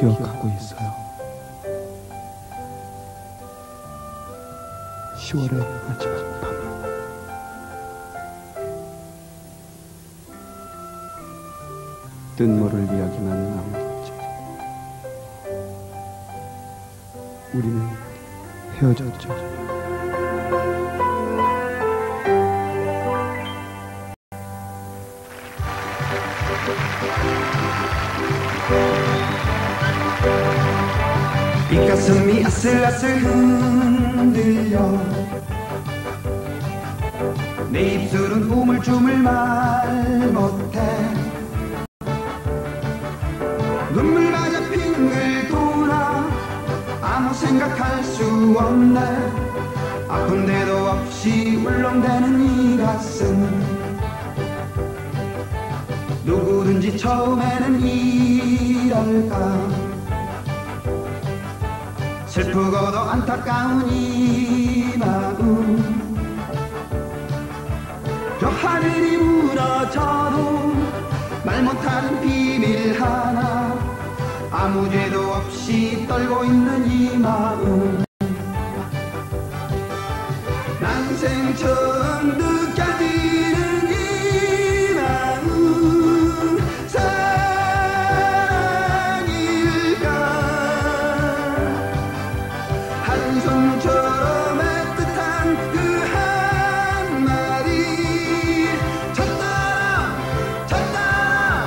기억하고 있어요. 10월의 마지막 밤을. 뜻모를 이야기만 남겼지. 우리는 헤어졌죠. 빗가슴이 아슬아슬 흔들려 내 입술은 우물쭈물 말 못해 눈물마저 빙글 돌아 아무 생각할 수 없네. 아픈데도 없이 울렁대는 이 가슴. 누구든지 처음에는 이럴까. 슬프고도 안타까운 이 마음. 저 하늘이 무너져도 말 못하는 비밀 하나. 아무 죄도 없이 떨고 있는 이 마음. 난생 처음 느껴지는 이 마음. 사랑일까. 한숨처럼 애틋한 그 한마디. 쳤다 쳤다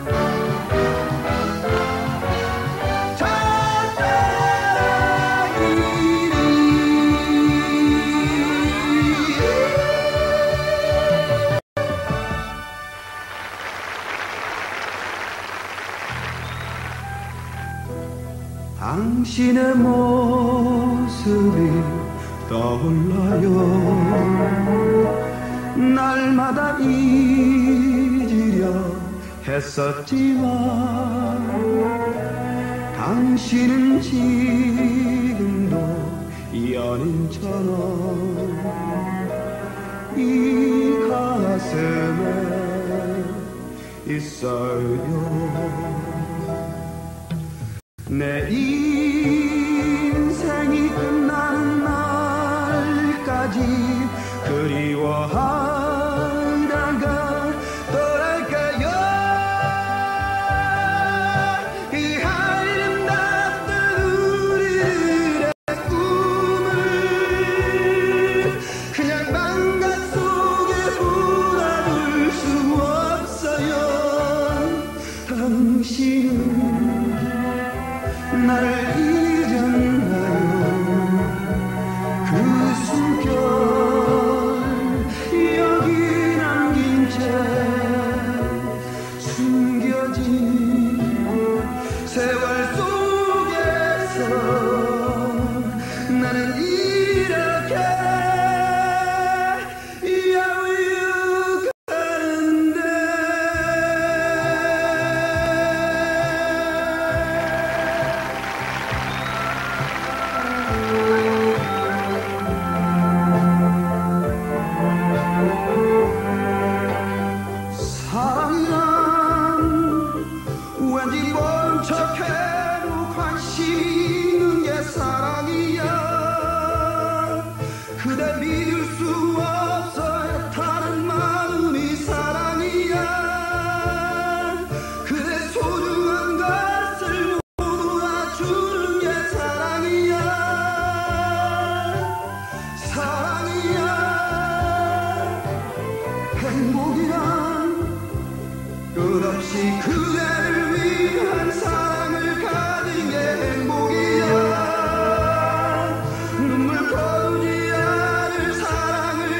당신의 모습이 떠올라요. 날마다 잊으려 했었지만 당신은 지금도 연인처럼 이 가슴에 있어요. 내 인생이 끝나는 날까지 그리워하다가 떠날까요. 이 아름답던 우리의 꿈을 그냥 망각 속에 묻어둘 수 없어요. 당신은 나를 잊었나요. 그 숨결 여기 남긴 채 숨겨진 세월 속에서 나는 이렇게 야위육한데. 사랑이란 왠지 모른 척해도 관심 있는 게 사랑이야. 그대 믿을 수 없어요. 다른 마음이 사랑이야. 그대 소중한 것을 모두 다 주는 게 사랑이야. 사랑이야. 행복이란 끝없이 그대를 위한 사랑을 가진 게 행복이야. 눈물 거두지 않을 사랑을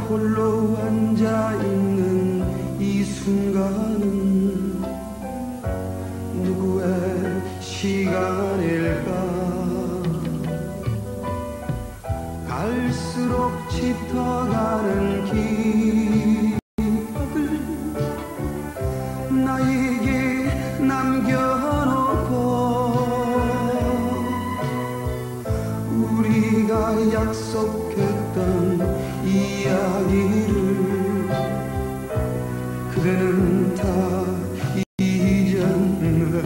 홀로 앉아있는 이 순간은 누구의 시간일까. 갈수록 짙어가는 기억을 나에게 남겨놓고 우리가 약속했던 이야기를 그대는 다 잊었네.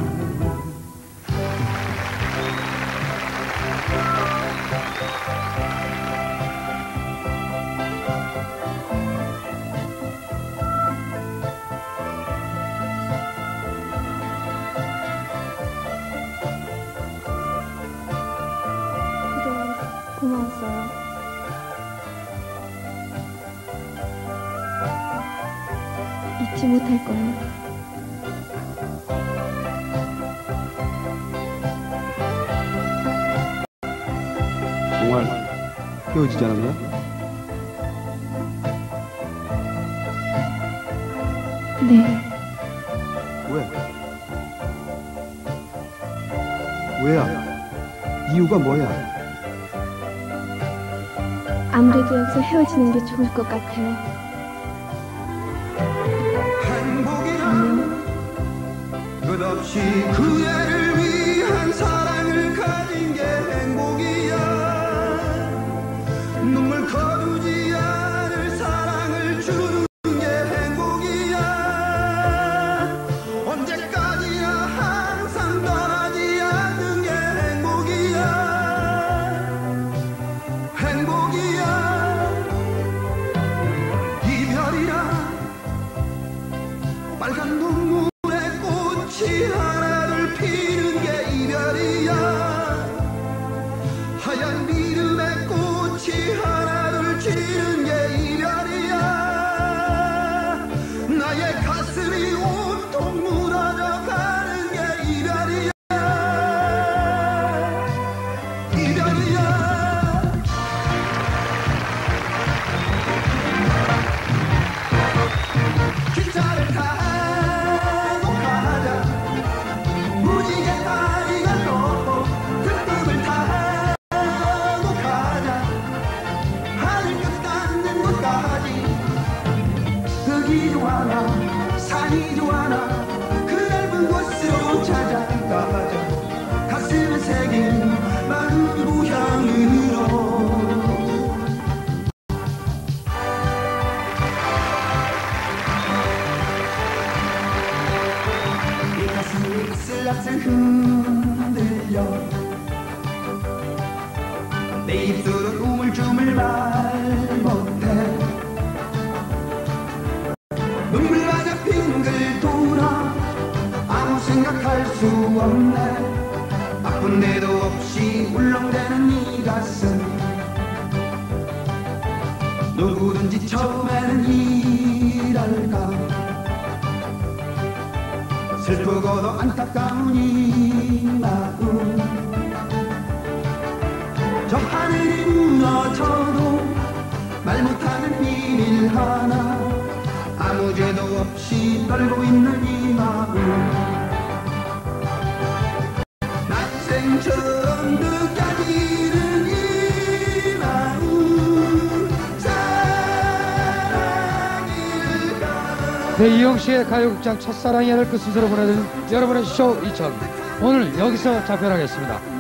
그동안 고마웠어요. 잊지 못할 거예요. 정말 헤어지자는 거야? 네, 왜? 왜야? 이유가 뭐야? 아무래도 여기서 헤어지는 게 좋을 것 같아요. 행복이란 끝없이 그대를 위한 사랑을 가진 게 행복이야. 눈물 거두지 않을 사랑을 주는 게 행복이야. 언제까지나 항상 떠나지 않는 게 행복이야. 행복이야. 이별이란 빨간 눈물에 꽃이 하나둘 피는 게 이별이야. 하얀 믿음에 꽃이 하나둘 지는 게 이별이야. 나의 가슴이 온통 무너져 가는 게 이별이야. 이별이야. 기차를 타고 가자. 무지개 다리가 또 등불을 타고 가자. 하늘 끝 닿는 곳까지. 흙이 좋아나 산이 좋아나 그 넓은 곳으로 찾아가자. 가슴에 새긴 마른 고향으로. 이 가슴이 슬슬 흔들려. 내 입술은 우물쭈물 말 못해. 눈물 맞아 빙글 돌아. 아무 생각할 수 없네. 아픈 데도 없이 울렁대는 이 가슴. 누구든지 처음에는 이랄까. 슬프고도 안타까운 이 마음. 저 하늘이 무너져도 말 못하는 비밀 하나. 아무 죄도 없이 떨고 있는 이 마음. 난생처럼 느껴지는 이 마음. 사랑일까. 네, 이영씨의 가요극장 첫사랑이 하늘 끝 순서로 보내드린 여러분의 쇼 2000 오늘 여기서 작별하겠습니다.